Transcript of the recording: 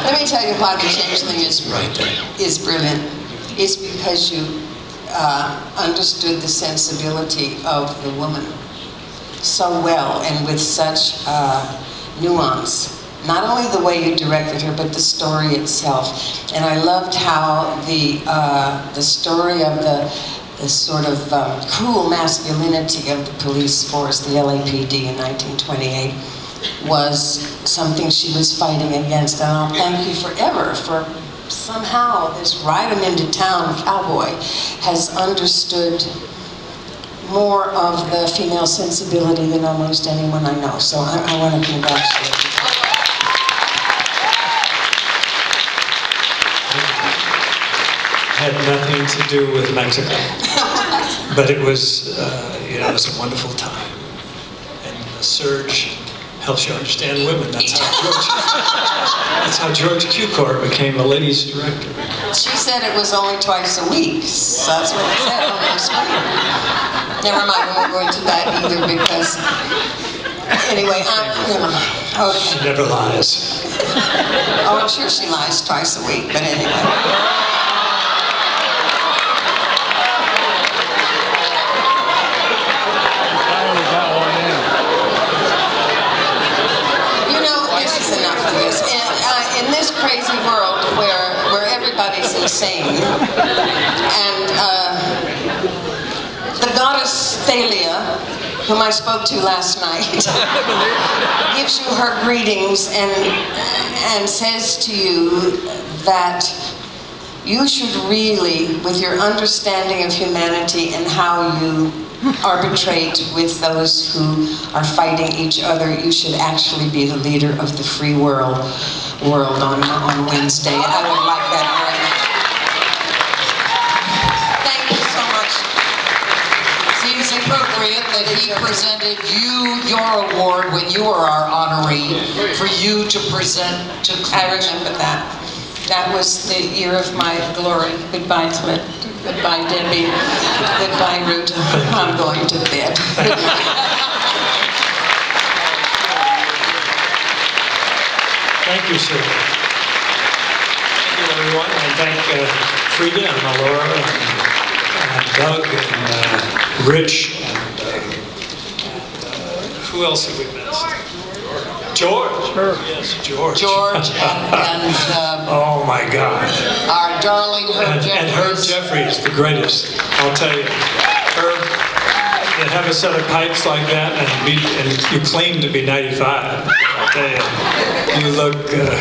Let me tell you why the Changeling is brilliant. It's because you understood the sensibility of the woman so well and with such nuance. Not only the way you directed her, but the story itself. And I loved how the story of the sort of cruel masculinity of the police force, the LAPD in 1928, was something she was fighting against. And I'll thank you forever for somehow this ride-em-into-town cowboy has understood more of the female sensibility than almost anyone I know. So I want to congratulate you. Had nothing to do with Mexico, but it was, it was a wonderful time. And the surge helps you understand women. That's how George Cukor became a ladies director. She said it was only twice a weck, so that's what they said on their screen. Never mind, we won't go into that either because, anyway, okay. She never lies. Oh, I'm sure she lies twice a week, but anyway. In this crazy world where everybody's insane, and the goddess Thalia, whom I spoke to last night, gives you her greetings and says to you that you should really, with your understanding of humanity and how you arbitrate with those who are fighting each other, you should actually be the leader of the free world on Wednesday. I would like that very much. Thank you so much. Seems appropriate that he presented you your award when you were our honoree for you to present to Clint. I remember that. That was the year of my glory. Goodbye, Clint. Goodbye, Debbie. Goodbye, Ruta. I'm going to bed. Thank you, sir. Thank you, everyone. And thank Frida and Laura and Doug and Rich and who else have we missed? George. Sure. Yes, George. George and oh my God. Our darling Herb Jeffries. And Herb Jeffries, the greatest. I'll tell you. Herb, to have a set of pipes like that and you claim to be 95. I'll tell you, you look